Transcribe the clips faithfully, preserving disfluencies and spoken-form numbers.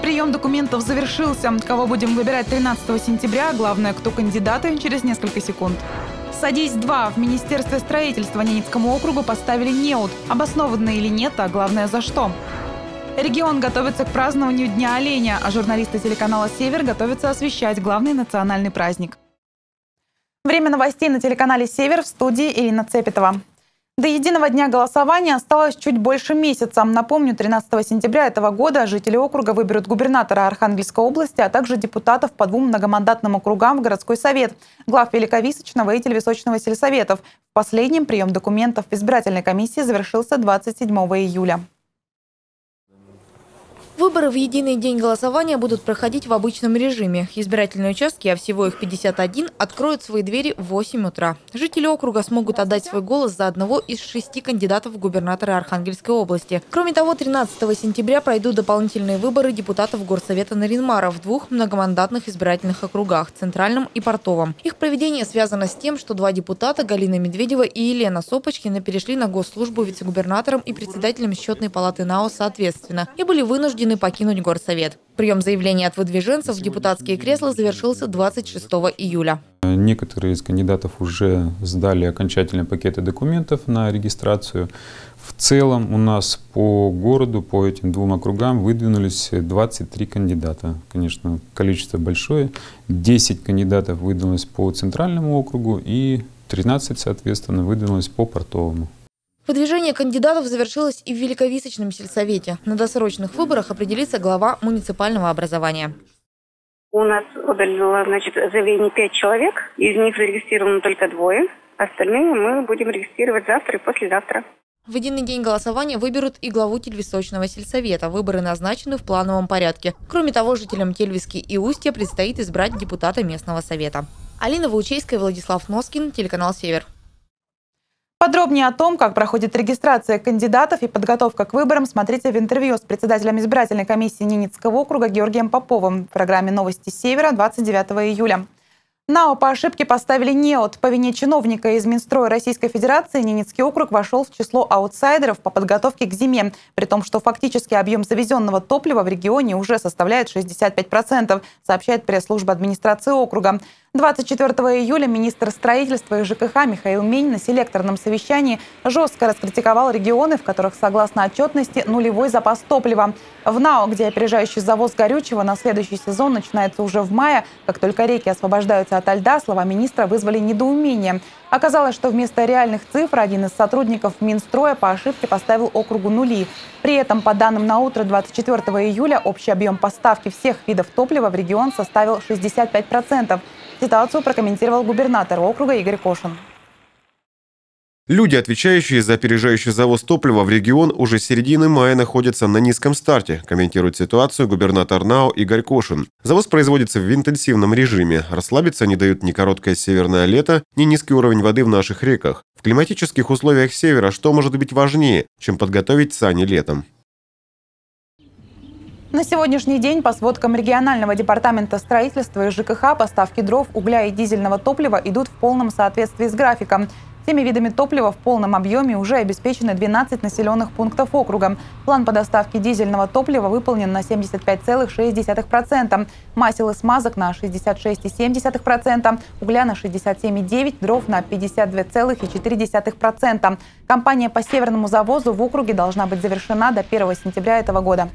Прием документов завершился. Кого будем выбирать тринадцатого сентября, главное, кто кандидаты, через несколько секунд. «Садись-два» в Министерстве строительства Ненецкому округу поставили неуд. Обоснованно или нет, а главное, за что. Регион готовится к празднованию Дня оленя, а журналисты телеканала «Север» готовятся освещать главный национальный праздник. Время новостей на телеканале «Север», в студии Ирина Цепетова. До единого дня голосования осталось чуть больше месяца. Напомню, тринадцатого сентября этого года жители округа выберут губернатора Архангельской области, а также депутатов по двум многомандатным округам в городской совет, глав Великовисочного и Тельвисочного сельсоветов. В последнем прием документов в избирательной комиссии завершился двадцать седьмого июля. Выборы в единый день голосования будут проходить в обычном режиме. Избирательные участки, а всего их пятьдесят один, откроют свои двери в восемь утра. Жители округа смогут отдать свой голос за одного из шести кандидатов в губернаторы Архангельской области. Кроме того, тринадцатого сентября пройдут дополнительные выборы депутатов Горсовета Нарьян-Мара в двух многомандатных избирательных округах – Центральном и Портовом. Их проведение связано с тем, что два депутата, Галина Медведева и Елена Сопочкина, перешли на госслужбу вице-губернатором и председателем счетной палаты НАО соответственно и были вынуждены покинуть горсовет. Прием заявлений от выдвиженцев в депутатские кресла завершился двадцать шестого июля. Некоторые из кандидатов уже сдали окончательные пакеты документов на регистрацию. В целом у нас по городу, по этим двум округам выдвинулись двадцать три кандидата. Конечно, количество большое. десять кандидатов выдвинулось по Центральному округу и тринадцать, соответственно, выдвинулось по Портовому. Выдвижение кандидатов завершилось и в Великовисочном сельсовете. На досрочных выборах определится глава муниципального образования. У нас подало, значит, заявление пять человек, из них зарегистрировано только двое. Остальные мы будем регистрировать завтра и послезавтра. В единый день голосования выберут и главу Тельвисочного сельсовета. Выборы назначены в плановом порядке. Кроме того, жителям Тельвиски и Устья предстоит избрать депутата местного совета. Алина Ваучейская, Владислав Носкин, телеканал «Север». Подробнее о том, как проходит регистрация кандидатов и подготовка к выборам, смотрите в интервью с председателем избирательной комиссии Ненецкого округа Георгием Поповым в программе «Новости Севера» двадцать девятого июля. НАО по ошибке поставили неуд. По вине чиновника из Минстроя Российской Федерации Ненецкий округ вошел в число аутсайдеров по подготовке к зиме, при том, что фактически объем завезенного топлива в регионе уже составляет шестьдесят пять процентов, сообщает пресс-служба администрации округа. двадцать четвёртого июля министр строительства и ЖКХ Михаил Минь на селекторном совещании жестко раскритиковал регионы, в которых, согласно отчетности, нулевой запас топлива. В НАО, где опережающий завоз горючего на следующий сезон начинается уже в мае, как только реки освобождаются ото льда, слова министра вызвали недоумение. Оказалось, что вместо реальных цифр один из сотрудников Минстроя по ошибке поставил округу нули. При этом, по данным на утро двадцать четвёртого июля, общий объем поставки всех видов топлива в регион составил шестьдесят пять процентов. Ситуацию прокомментировал губернатор округа Игорь Кошин. Люди, отвечающие за опережающий завоз топлива в регион, уже с середины мая находятся на низком старте, комментирует ситуацию губернатор НАО Игорь Кошин. Завоз производится в интенсивном режиме. Расслабиться не дают ни короткое северное лето, ни низкий уровень воды в наших реках. В климатических условиях севера что может быть важнее, чем подготовить сани летом? На сегодняшний день, по сводкам регионального департамента строительства и ЖКХ, поставки дров, угля и дизельного топлива идут в полном соответствии с графиком. Всеми видами топлива в полном объеме уже обеспечены двенадцать населенных пунктов округа. План по доставке дизельного топлива выполнен на семьдесят пять целых шесть десятых процента, масел и смазок на шестьдесят шесть целых семь десятых процента, угля на шестьдесят семь целых девять десятых процента, дров на пятьдесят два целых четыре десятых процента. Кампания по северному завозу в округе должна быть завершена до первого сентября этого года.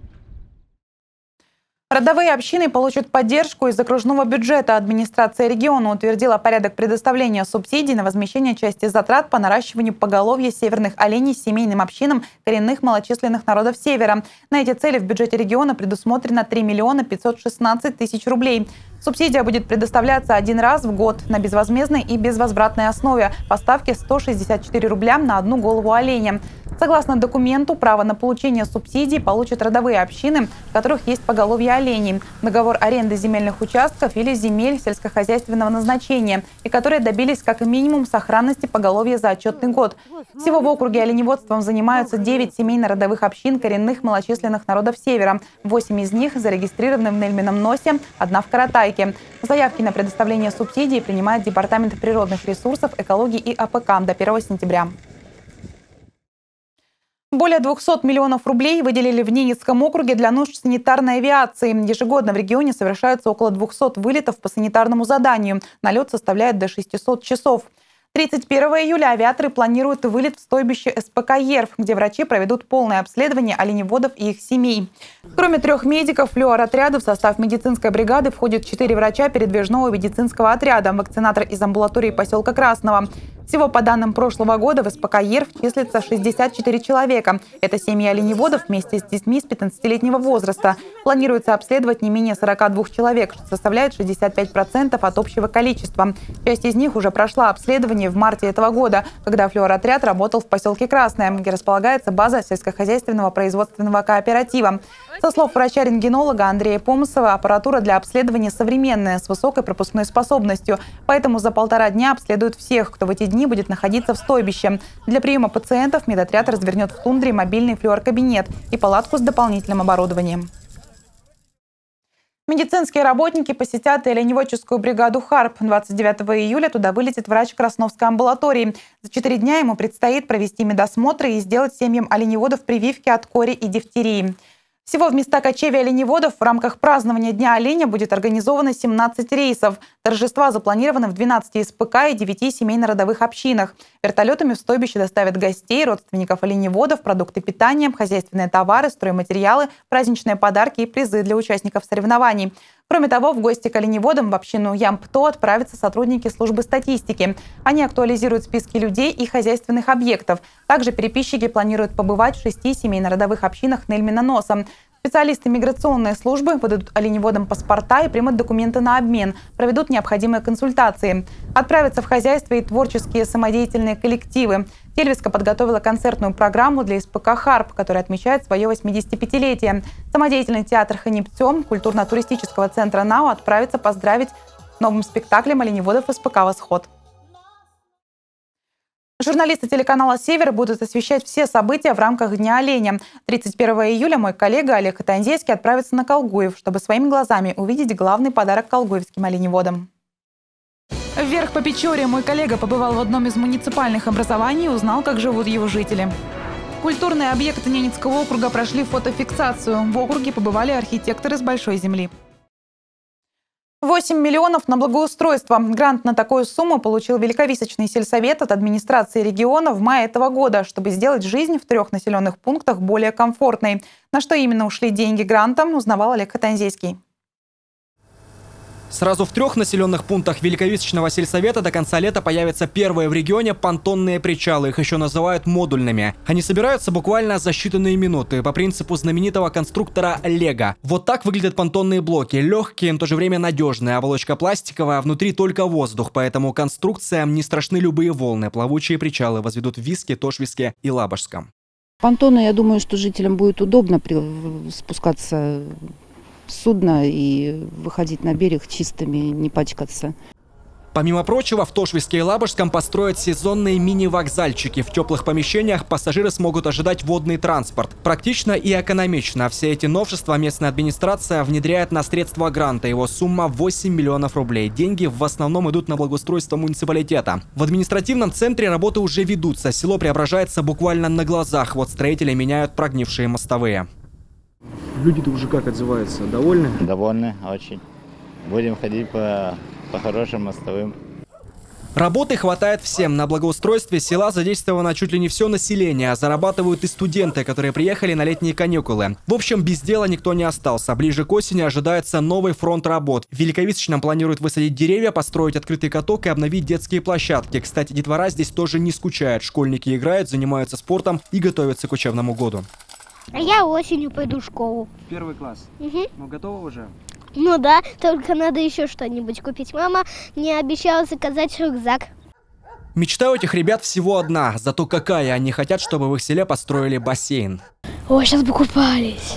Родовые общины получат поддержку из окружного бюджета. Администрация региона утвердила порядок предоставления субсидий на возмещение части затрат по наращиванию поголовья северных оленей семейным общинам коренных малочисленных народов Севера. На эти цели в бюджете региона предусмотрено три миллиона пятьсот шестнадцать тысяч рублей. Субсидия будет предоставляться один раз в год на безвозмездной и безвозвратной основе по ставке сто шестьдесят четыре рубля на одну голову оленя. Согласно документу, право на получение субсидий получат родовые общины, в которых есть поголовье оленей, договор аренды земельных участков или земель сельскохозяйственного назначения, и которые добились как минимум сохранности поголовья за отчетный год. Всего в округе оленеводством занимаются девять семейно-родовых общин коренных малочисленных народов Севера. восемь из них зарегистрированы в Нельмином Носе, одна в Каратайке. Заявки на предоставление субсидий принимает Департамент природных ресурсов, экологии и АПК до первого сентября. Более двухсот миллионов рублей выделили в Ненецком округе для нужд санитарной авиации. Ежегодно в регионе совершаются около двухсот вылетов по санитарному заданию. Налет составляет до шестисот часов. тридцать первого июля авиаторы планируют вылет в стойбище СПК «Ерв», где врачи проведут полное обследование оленеводов и их семей. Кроме трех медиков, флюоротряда в состав медицинской бригады входят четыре врача передвижного медицинского отряда, вакцинатор из амбулатории поселка Красного. Всего по данным прошлого года в СПК «Ерв» числится шестьдесят четыре человека. Это семьи оленеводов вместе с детьми с пятнадцатилетнего возраста. Планируется обследовать не менее сорока двух человек, что составляет шестьдесят пять процентов от общего количества. Часть из них уже прошла обследование в марте этого года, когда флюоротряд работал в поселке Красное, где располагается база сельскохозяйственного производственного кооператива. Со слов врача-рентгенолога Андрея Помысова, аппаратура для обследования современная, с высокой пропускной способностью. Поэтому за полтора дня обследуют всех, кто в эти дни будет находиться в стойбище. Для приема пациентов медотряд развернет в тундре мобильный флюорокабинет и палатку с дополнительным оборудованием. Медицинские работники посетят и оленеводческую бригаду «Харп». двадцать девятого июля туда вылетит врач Красновской амбулатории. За четыре дня ему предстоит провести медосмотры и сделать семьям оленеводов прививки от кори и дифтерии. Всего в места кочевья оленеводов в рамках празднования Дня оленя будет организовано семнадцать рейсов. Торжества запланированы в двенадцати СПК и девяти семейно-родовых общинах. Вертолетами в стойбище доставят гостей, родственников оленеводов, продукты питания, хозяйственные товары, стройматериалы, праздничные подарки и призы для участников соревнований. Кроме того, в гости к оленеводам в общину Ямпто отправятся сотрудники службы статистики. Они актуализируют списки людей и хозяйственных объектов. Также переписчики планируют побывать в шести семейно-родовых общинах Нельмина-Носа. Специалисты миграционной службы выдадут оленеводам паспорта и примут документы на обмен, проведут необходимые консультации. Отправятся в хозяйство и творческие самодеятельные коллективы. Тельвиска подготовила концертную программу для СПК «Харп», которая отмечает свое восьмидесятипятилетие. Самодеятельный театр «Ханиптё» культурно-туристического центра НАУ отправится поздравить с новым спектаклем оленеводов СПК «Восход». Журналисты телеканала «Север» будут освещать все события в рамках Дня оленя. тридцать первого июля мой коллега Олег Катанзейский отправится на Колгуев, чтобы своими глазами увидеть главный подарок колгуевским оленеводам. Вверх по Печоре мой коллега побывал в одном из муниципальных образований и узнал, как живут его жители. Культурные объекты Ненецкого округа прошли фотофиксацию. В округе побывали архитекторы с большой земли. восемь миллионов на благоустройство. Грант на такую сумму получил Великовисочный сельсовет от администрации региона в мае этого года, чтобы сделать жизнь в трех населенных пунктах более комфортной. На что именно ушли деньги гранта, узнавал Олег Катанзейский. Сразу в трех населенных пунктах Великовисочного сельсовета до конца лета появятся первые в регионе понтонные причалы. Их еще называют модульными. Они собираются буквально за считанные минуты по принципу знаменитого конструктора Лего. Вот так выглядят понтонные блоки. Легкие, но в то же время надежные. Оболочка пластиковая, внутри только воздух. Поэтому конструкциям не страшны любые волны. Плавучие причалы возведут в Виске, Тошвиске и Лабожском. Понтоны, я думаю, что жителям будет удобно спускаться с судна и выходить на берег чистыми, не пачкаться. Помимо прочего, в Тошвиске и Лабожском построят сезонные мини-вокзальчики. В теплых помещениях пассажиры смогут ожидать водный транспорт. Практично и экономично. Все эти новшества местная администрация внедряет на средства гранта. Его сумма восемь миллионов рублей. Деньги в основном идут на благоустройство муниципалитета. В административном центре работы уже ведутся. Село преображается буквально на глазах. Вот строители меняют прогнившие мостовые. Люди-то уже как отзываются? Довольны? Довольны, очень. Будем ходить по, по хорошим мостовым. Работы хватает всем. На благоустройстве села задействовано чуть ли не все население. А зарабатывают и студенты, которые приехали на летние каникулы. В общем, без дела никто не остался. Ближе к осени ожидается новый фронт работ. В Великовисочном планируют высадить деревья, построить открытый каток и обновить детские площадки. Кстати, детвора здесь тоже не скучает. Школьники играют, занимаются спортом и готовятся к учебному году. А я осенью пойду в школу. Первый класс? Угу. Ну, готова уже? Ну да, только надо еще что-нибудь купить. Мама мне обещала заказать рюкзак. Мечта у этих ребят всего одна. Зато какая! Они хотят, чтобы в их селе построили бассейн. Ой, сейчас бы купались.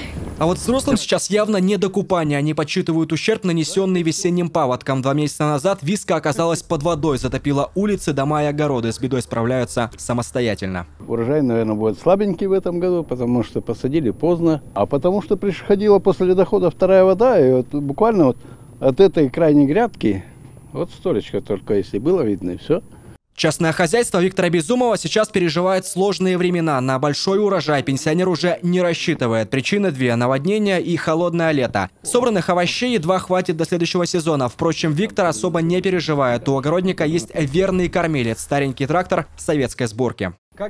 А вот взрослым сейчас явно не до купания. Они подсчитывают ущерб, нанесенный весенним паводком. Два месяца назад Виска оказалась под водой, затопила улицы, дома и огороды. С бедой справляются самостоятельно. Урожай, наверное, будет слабенький в этом году, потому что посадили поздно. А потому что приходила после ледохода вторая вода, и вот буквально вот от этой крайней грядки вот столечко только, если было видно, и все. Частное хозяйство Виктора Безумова сейчас переживает сложные времена. На большой урожай пенсионер уже не рассчитывает. Причины две – наводнение и холодное лето. Собранных овощей едва хватит до следующего сезона. Впрочем, Виктор особо не переживает. У огородника есть верный кормилец – старенький трактор советской сборки.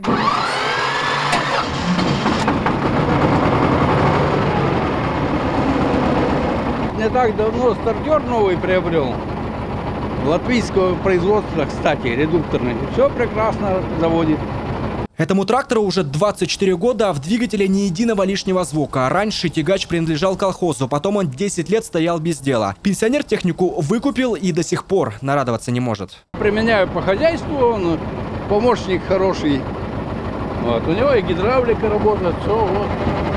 Не так давно стартер новый приобрел. Латвийского производства, кстати, редукторный. Все прекрасно заводит. Этому трактору уже двадцать четыре года, а в двигателе ни единого лишнего звука. Раньше тягач принадлежал колхозу, потом он десять лет стоял без дела. Пенсионер технику выкупил и до сих пор нарадоваться не может. Применяю по хозяйству, он помощник хороший. Вот. У него и гидравлика работает, все вот.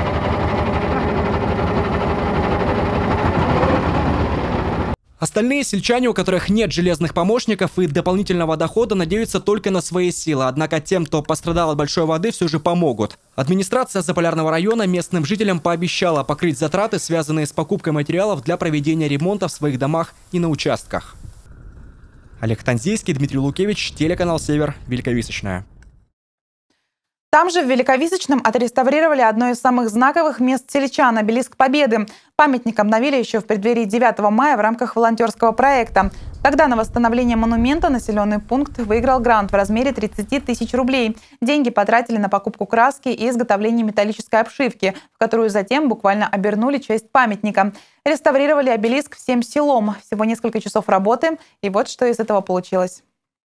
Остальные сельчане, у которых нет железных помощников и дополнительного дохода, надеются только на свои силы. Однако тем, кто пострадал от большой воды, все же помогут. Администрация Заполярного района местным жителям пообещала покрыть затраты, связанные с покупкой материалов для проведения ремонта в своих домах и на участках. Олег Танзейский, Дмитрий Лукевич, телеканал «Север», Великовисочная. Там же в Великовисочном отреставрировали одно из самых знаковых мест сельчан – обелиск Победы. Памятник обновили еще в преддверии девятого мая в рамках волонтерского проекта. Тогда на восстановление монумента населенный пункт выиграл грант в размере тридцати тысяч рублей. Деньги потратили на покупку краски и изготовление металлической обшивки, в которую затем буквально обернули часть памятника. Реставрировали обелиск всем селом. Всего несколько часов работы, и вот что из этого получилось.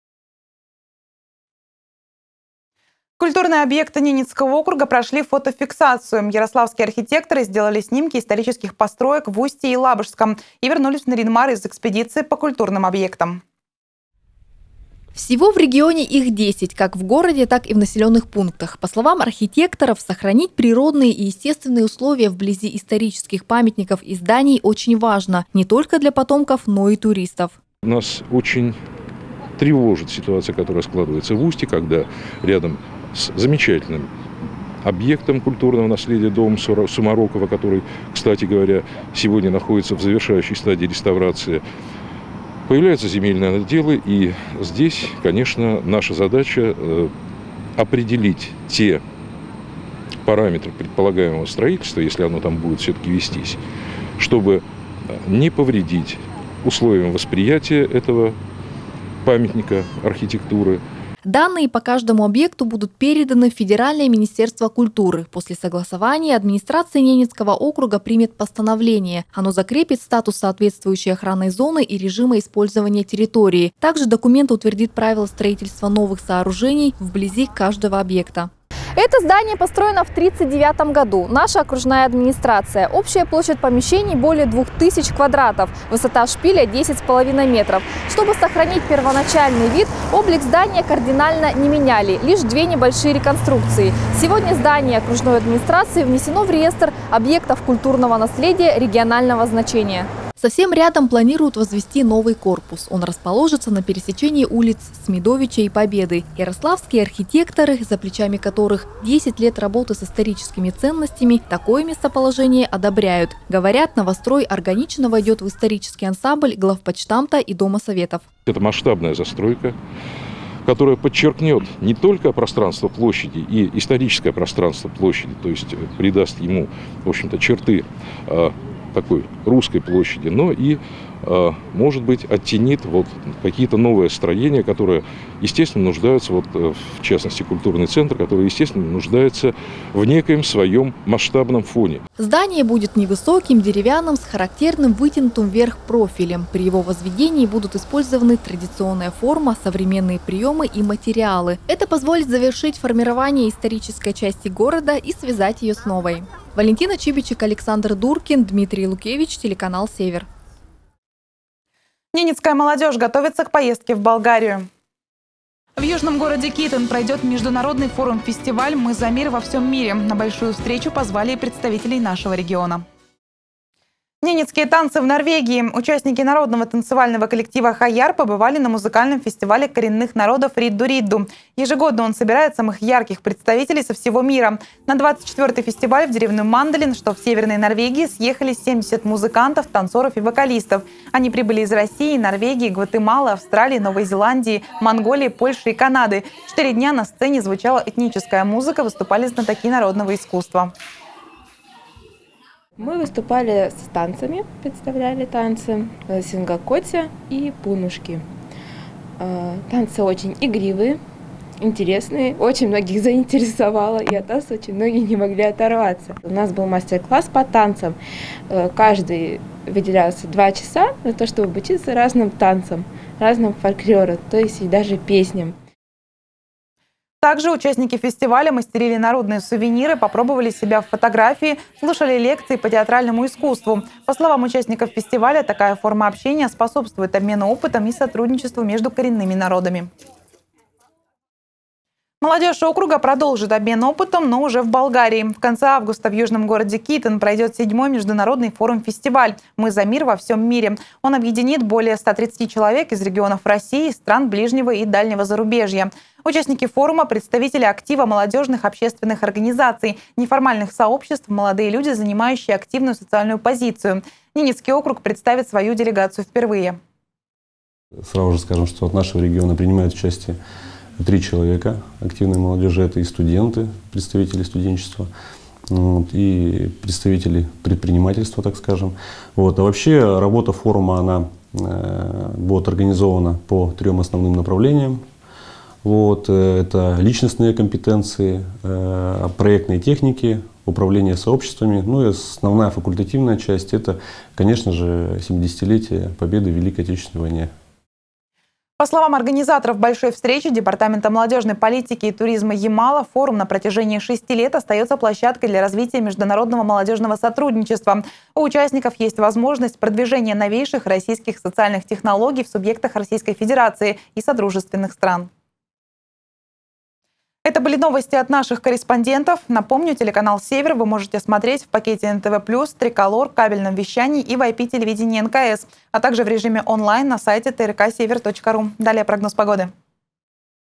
Культурные объекты Ненецкого округа прошли фотофиксацию. Ярославские архитекторы сделали снимки исторических построек в Устье и Лабужском и вернулись в Нарьян-Мар из экспедиции по культурным объектам. Всего в регионе их десять, как в городе, так и в населенных пунктах. По словам архитекторов, сохранить природные и естественные условия вблизи исторических памятников и зданий очень важно не только для потомков, но и туристов. Нас очень тревожит ситуация, которая складывается в Устье, когда рядом с замечательным объектом культурного наследия дом Сумарокова, который, кстати говоря, сегодня находится в завершающей стадии реставрации, появляются земельные наделы, и здесь, конечно, наша задача э, определить те параметры предполагаемого строительства, если оно там будет все-таки вестись, чтобы не повредить условиям восприятия этого памятника архитектуры. Данные по каждому объекту будут переданы в Федеральное министерство культуры. После согласования администрация Ненецкого округа примет постановление. Оно закрепит статус соответствующей охранной зоны и режима использования территории. Также документ утвердит правила строительства новых сооружений вблизи каждого объекта. Это здание построено в тысяча девятьсот тридцать девятом году. Наша окружная администрация. Общая площадь помещений более двух тысяч квадратов. Высота шпиля десять с половиной метров. Чтобы сохранить первоначальный вид, облик здания кардинально не меняли. Лишь две небольшие реконструкции. Сегодня здание окружной администрации внесено в реестр объектов культурного наследия регионального значения. Совсем рядом планируют возвести новый корпус. Он расположится на пересечении улиц Смедовича и Победы. Ярославские архитекторы, за плечами которых десять лет работы с историческими ценностями, такое местоположение одобряют. Говорят, новострой органично войдет в исторический ансамбль главпочтамта и Дома советов. Это масштабная застройка, которая подчеркнет не только пространство площади и историческое пространство площади, то есть придаст ему, в общем-то, черты такой русской площади, но и, может быть, оттенит вот какие-то новые строения, которые, естественно, нуждаются, вот, в частности, культурный центр, который, естественно, нуждается в некоем своем масштабном фоне. Здание будет невысоким, деревянным, с характерным вытянутым вверх профилем. При его возведении будут использованы традиционная форма, современные приемы и материалы. Это позволит завершить формирование исторической части города и связать ее с новой. Валентина Чибичек, Александр Дуркин, Дмитрий Лукевич, телеканал «Север». Ненецкая молодежь готовится к поездке в Болгарию. В южном городе Китен пройдет международный форум-фестиваль «Мы за мир во всем мире». На большую встречу позвали представителей нашего региона. Ненецкие танцы в Норвегии. Участники народного танцевального коллектива «Хаяр» побывали на музыкальном фестивале коренных народов Ридду-Ридду. Ежегодно он собирает самых ярких представителей со всего мира. На двадцать четвёртый фестиваль в деревню Мандалин, что в Северной Норвегии, съехались семьдесят музыкантов, танцоров и вокалистов. Они прибыли из России, Норвегии, Гватемалы, Австралии, Новой Зеландии, Монголии, Польши и Канады. Четыре дня на сцене звучала этническая музыка, выступали знатоки народного искусства. Мы выступали с танцами, представляли танцы сингакоти и пунушки. Танцы очень игривые, интересные, очень многих заинтересовало, и от нас очень многие не могли оторваться. У нас был мастер-класс по танцам. Каждый выделялся два часа на то, чтобы обучиться разным танцам, разным фольклору, то есть и даже песням. Также участники фестиваля мастерили народные сувениры, попробовали себя в фотографии, слушали лекции по театральному искусству. По словам участников фестиваля, такая форма общения способствует обмену опытом и сотрудничеству между коренными народами. Молодежь округа продолжит обмен опытом, но уже в Болгарии. В конце августа в южном городе Китен пройдет седьмой международный форум-фестиваль «Мы за мир во всем мире». Он объединит более ста тридцати человек из регионов России, стран ближнего и дальнего зарубежья. Участники форума – представители актива молодежных общественных организаций, неформальных сообществ, молодые люди, занимающие активную социальную позицию. Ненецкий округ представит свою делегацию впервые. Сразу же скажем, что от нашего региона принимают участие три человека активной молодежи. Это и студенты, представители студенчества, вот, и представители предпринимательства, так скажем. Вот. А вообще работа форума она, э, будет организована по трем основным направлениям. Вот, это личностные компетенции, э, проектные техники, управление сообществами. Ну и основная факультативная часть – это, конечно же, семидесятилетие победы в Великой Отечественной войне. По словам организаторов большой встречи Департамента молодежной политики и туризма Ямала, форум на протяжении шести лет остается площадкой для развития международного молодежного сотрудничества. У участников есть возможность продвижения новейших российских социальных технологий в субъектах Российской Федерации и содружественных стран. Это были новости от наших корреспондентов. Напомню, телеканал «Север» вы можете смотреть в пакете эн тэ вэ плюс, Триколор, кабельном вещании и в ай пи телевидении эн ка эс, а также в режиме онлайн на сайте тэ эр ка север точка ру. Далее прогноз погоды.